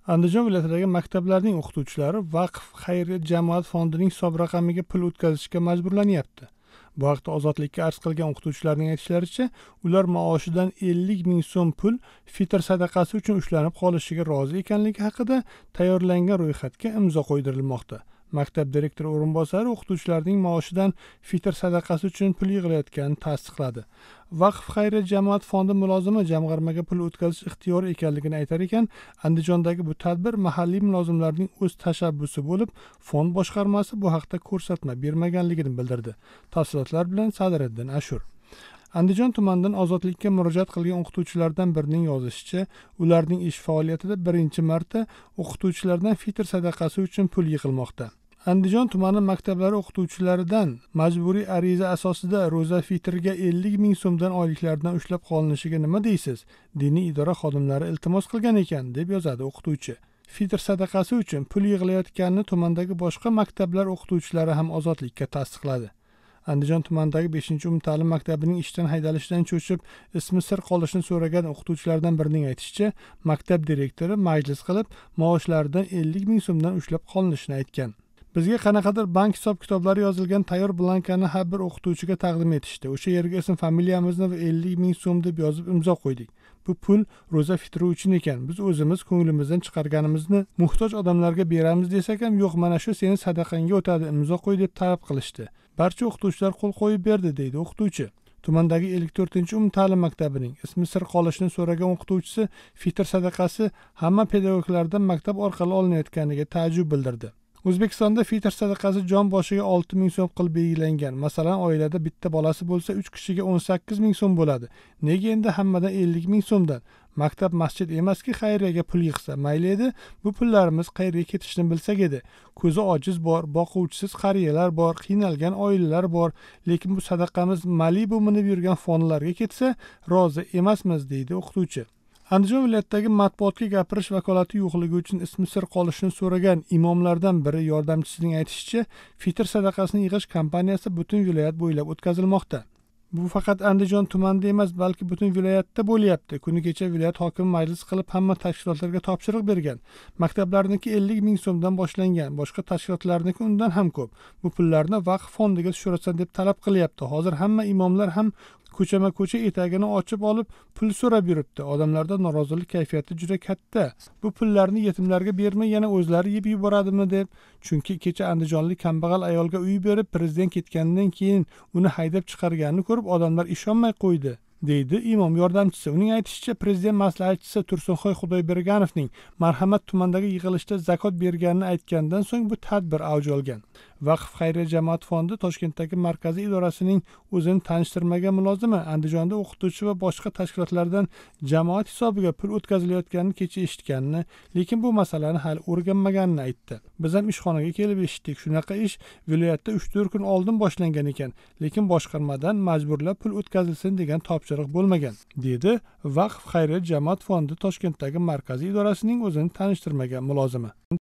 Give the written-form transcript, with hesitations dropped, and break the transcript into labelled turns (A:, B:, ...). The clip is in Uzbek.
A: Andijon viloyatidagi maktablarning o'qituvchilari Vaqf xayriya jamoat fondining hisob raqamiga pul o'tkazishga majburlanyapti. Bu haqda Ozodlikka arz qilgan o'qituvchilarning aytishlaricha, ular maoshidan 50 ming so'm pul fitr sadaqasi uchun ushlanib qolishiga rozi ekanligi haqida tayyorlangan ro'yxatga imzo qo'ydirilmoqda. Maktab direktori o'rinbosari o'qituvchilarning maoshidan fitr sadaqasi uchun pul yig'ilayotganini tasdiqladi. Vaqf xayriya jamoat fondi mulozimi jamg'armaga pul o'tkazish ixtiyori ekanligini aytar ekan, Andijondagi bu tadbir mahalliy mulozimlarning o'z tashabbusi bo'lib, fond boshqarmasi bu haqda ko'rsatma bermaganligini bildirdi. Tafsilotlar bilan Sadiriddin Ashur. Andijon tumanidan Ozodlikka murojaat qilgan o'qituvchilardan birining yozishicha, ularning ish faoliyatida birinchi marta o'qituvchilardan fitr sadaqasi uchun pul yig'ilmoqda. Andijon tumani maktablari o'qituvchilaridan majburiy ariza asosida ro'za fitrga 50 ming so'mdan oyliklaridan ushlab qolinishiga nima deysiz? Diniy idora xodimlari iltimos qilgan ekan, deb yozadi o'qituvchi. Fitr sadaqasi uchun pul yig'ilayotganini tumandagi boshqa maktablar o'qituvchilari ham Ozodlikka tasdiqladi. Andijon tumanidagi 5-umumta'lim maktabining ishdan haydalishidan cho'chib, ismi sir qolishini so'ragan o'qituvchilardan birining aytishicha, maktab direktori majlis qilib, maoshlaridan 50 ming so'mdan ushlab qolinishini aytgan. Bizga qanaqadir bank hisob-kitoblari yozilgan tayyor blankani har bir o'qituvchiga taqdim etishdi. O'sha yerga ism familiyamizni va 50 ming so'm deb yozib imzo qo'ydik. Bu pul ro'za fitri uchun ekan. Biz o'zimiz ko'nglimizdan chiqarganimizni muhtoj odamlarga beramiz desak ham, yo'q, mana shu seni sadaqangga o'tadi, imzo qo'y deb talab qilishdi. Barcha o'qituvchilar qo'l qo'yib berdi, deydi o'qituvchi. Tumandagi 54-umumta'lim maktabining ismi sir qolishini so'ragan o'qituvchisi fitr sadaqasi hamma pedagoglardan maktab orqali olinayotganiga ta'jub bildirdi. O'zbekistonda fitr sadaqasi jon boshiga 6 ming so'm qilib belgilangan. Masalan, oilada bitta bolasi bo'lsa 3 kishiga 18 ming so'm bo'ladi. Nega endi hammadan 50 ming so'mdan? Maktab masjid emaski, xayriyaga pul yig'sa mayli edi. Bu pullarimiz qayerga ketishini bilsak edi. Ko'zi ojiz bor, boquvchisiz qariyalar bor, qiynalgan oilalar bor, lekin bu sadaqamiz Malibu minib yurgan fonlarga ketsa, rozi emasmiz, deydi o'qituvchi. Andijon viloyatidagi matbuotga gapirish vakolati yo'qligi uchun ismi sir qolishini so'ragan imomlardan biri yordamchisining aytishicha, fitr sadaqasini yig'ish kampaniyasi butun viloyat bo'ylab o'tkazilmoqda. Bu faqat Andijon tumanida emas, balki butun viloyatda bo'lyapti. Kuni kecha viloyat hokimi majlis qilib hamma tashkilotlarga topshiriq bergan. Maktablarniki 50 ming so'mdan boshlangan, boshqa tashkilotlarniki undan ham ko'p. Bu pullarni vaqf fondiga tushirasan deb talab qilyapti. Hozir hamma imomlar ham ko'chama-ko'cha etagini ochib olib pul so'rab yuribdi. Odamlarda norozilik kayfiyati juda katta. Bu pullarni yetimlarga bermay yana o'zlari yeb yuboradimi deb. Chunki kecha andijonlik kambag'al ayolga uy berib, prezident ketganidan keyin uni haydab chiqarganini ko'rib odamlar ishonmay qo'ydi, deydi imom yordamchisi. Uning aytishicha, prezident maslahatchisi Tursunxoy Xudoyberganovning Marhamat tumandagi yig'ilishda zakot berganini aytgandan so'ng bu tadbir avj olgan. Vaqf xayriya jamoat fondi Toshkentdagi markaziy idorasining o'zini tanishtirmagan mulozimi Andijonda o'qituvchi va boshqa tashkilotlardan jamoat hisobiga pul o'tkazilayotganini kecha eshitganini, lekin bu masalani hali o'rganmaganini aytdi. Biz ham ishxonaga kelib eshitdik. Shunaqa ish viloyatda 3-4 kun oldin boshlangan ekan, lekin boshqarmadan majburlab pul o'tkazilsin degan topshiriq bo'lmagan, dedi Vaqf xayriya jamoat fondi Toshkentdagi markaziy idorasining o'zini tanishtirmagan mulozimi.